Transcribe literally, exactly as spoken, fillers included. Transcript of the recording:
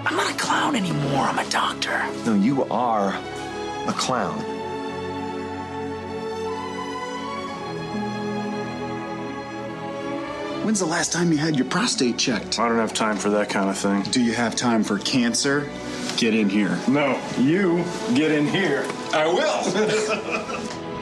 I'm not a clown anymore. I'm a doctor. No, you are a clown. When's the last time you had your prostate checked? I don't have time for that kind of thing. Do you have time for cancer? Get in here. No, you get in here. I will.